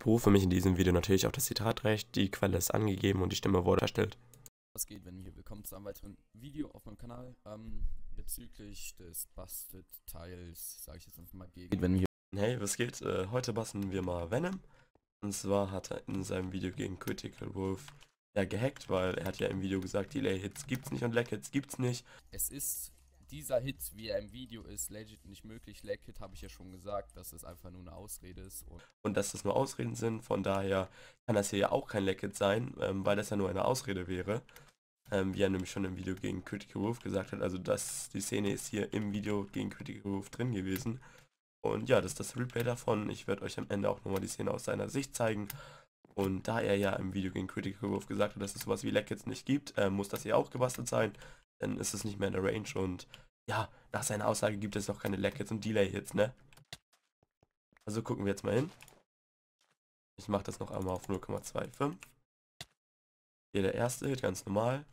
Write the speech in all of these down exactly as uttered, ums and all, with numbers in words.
berufe mich in diesem Video natürlich auf das Zitatrecht, die Quelle ist angegeben und die Stimme wurde erstellt. Was geht, wenn wir willkommen zu einem weiteren Video auf meinem Kanal ähm, bezüglich des Busted-Teils, sage ich jetzt einfach mal gegen. Wenn wir Hey, was geht? Äh, heute basteln wir mal Venom. Und zwar hat er in seinem Video gegen Critical Wolf ja gehackt, weil er hat ja im Video gesagt, Delay-Hits gibt's nicht und Lag-Hits gibt's nicht. Es ist dieser Hit, wie er im Video ist, legit nicht möglich. Lag-Hit habe ich ja schon gesagt, dass es einfach nur eine Ausrede ist. Und, Und dass das nur Ausreden sind, von daher kann das hier ja auch kein Lag-Hit sein, ähm, weil das ja nur eine Ausrede wäre. Ähm, wie er nämlich schon im Video gegen Critical Wolf gesagt hat, also dass die Szene ist hier im Video gegen Critical Wolf drin gewesen. Und ja, das ist das Replay davon. Ich werde euch am Ende auch nochmal die Szene aus seiner Sicht zeigen. Und da er ja im Video gegen Critical Wolf gesagt hat, dass es sowas wie Lag-Hits nicht gibt, äh, muss das hier auch gebastelt sein. Dann ist es nicht mehr in der Range und ja, nach seiner Aussage gibt es auch keine Lag-Hits und Delay-Hits, ne? Also gucken wir jetzt mal hin. Ich mache das noch einmal auf null Komma fünfundzwanzig. Hier der erste Hit, ganz normal.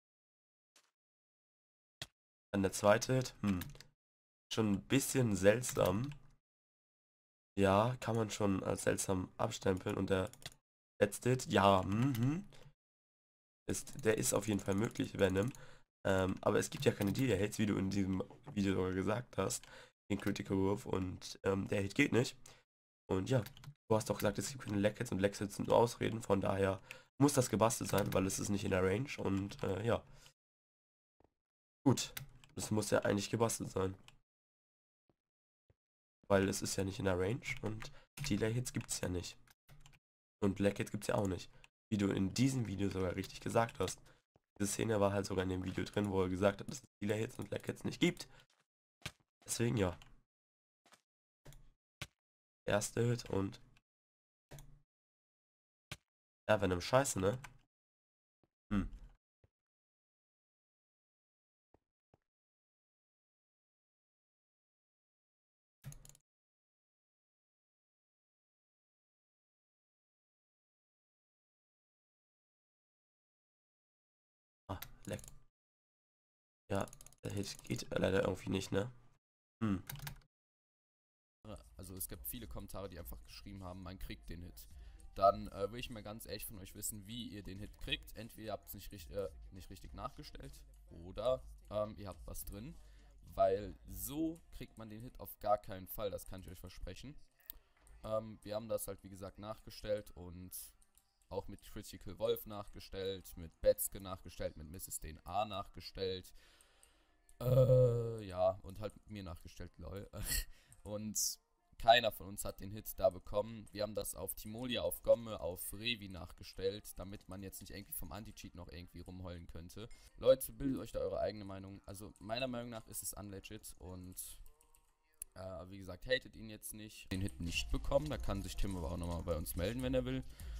Dann der zweite Hit, hm, schon ein bisschen seltsam. Ja, kann man schon als seltsam abstempeln. Und der letzte Hit, ja, mhm. Ist, der ist auf jeden Fall möglich, Venom. Ähm, aber es gibt ja keine Delay-Hits, wie du in diesem Video sogar gesagt hast, in Critical Wolf. Und ähm, der Hit geht nicht. Und ja, du hast doch gesagt, es gibt keine Lag-Hits und Lag-Hits sind nur Ausreden. Von daher muss das gebastelt sein, weil es ist nicht in der Range. Und äh, ja. Gut, das muss ja eigentlich gebastelt sein. Weil es ist ja nicht in der Range und Delay-Hits gibt es ja nicht. Und Lag-Hits gibt es ja auch nicht. Wie du in diesem Video sogar richtig gesagt hast. Diese Szene war halt sogar in dem Video drin, wo er gesagt hat, dass es Delay-Hits und Lag-Hits nicht gibt. Deswegen ja. Erste Hit und... Ja, Venom scheiße, ne? Hm. Ah, Lag. Ja, der Hit geht leider irgendwie nicht, ne? Hm. also es gibt viele Kommentare, die einfach geschrieben haben, man kriegt den Hit. Dann äh, will ich mal ganz ehrlich von euch wissen, wie ihr den Hit kriegt. Entweder ihr habt es nicht, richtig, äh, nicht richtig nachgestellt oder ähm, ihr habt was drin. Weil so kriegt man den Hit auf gar keinen Fall, das kann ich euch versprechen. Ähm, wir haben das halt wie gesagt nachgestellt und auch mit Critical Wolf nachgestellt, mit Betzke nachgestellt, mit Misses D N A nachgestellt. Äh, ja, und halt mit mir nachgestellt, lol. Und keiner von uns hat den Hit da bekommen. Wir haben das auf Timolia, auf Gomme, auf Revi nachgestellt, damit man jetzt nicht irgendwie vom Anti-Cheat noch irgendwie rumheulen könnte. Leute, bildet euch da eure eigene Meinung. Also meiner Meinung nach ist es unlegit und äh, wie gesagt, hatet ihn jetzt nicht. Den Hit nicht bekommen, da kann sich Tim aber auch nochmal bei uns melden, wenn er will.